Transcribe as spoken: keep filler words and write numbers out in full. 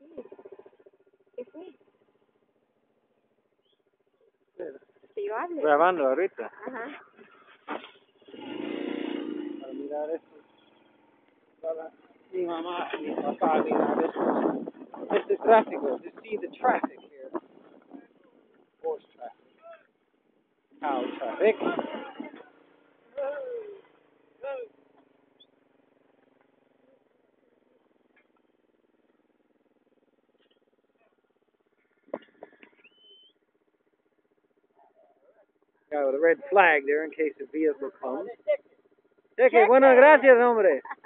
¿Qué fue? Que yo hable. Grabando ahorita. Ajá. Para mirar esto. Para mi mamá y mi papá mirar esto. Este tráfico. To see the traffic here. Horse traffic. Cow traffic. Got with a red flag there in case a vehicle comes. Cheque, bueno, gracias, hombre.